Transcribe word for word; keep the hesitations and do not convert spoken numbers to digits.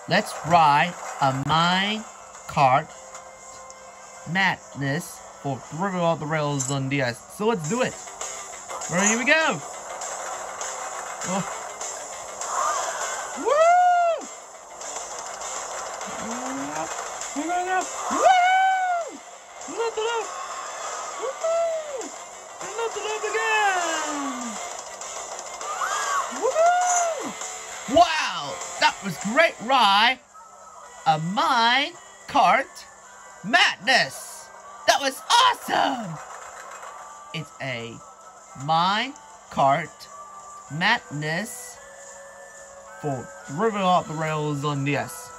Let's ride a Minecart madness for Thrillville off the rails on D S. So let's do it. Alright, here we go. Oh. Woo! We're going up. Woo! Lift it up. Woo! And lift it up again. Woo! Wow! That was great ride. A Minecart madness. That was awesome. It's a Minecart madness for Thrillville off the rails on D S.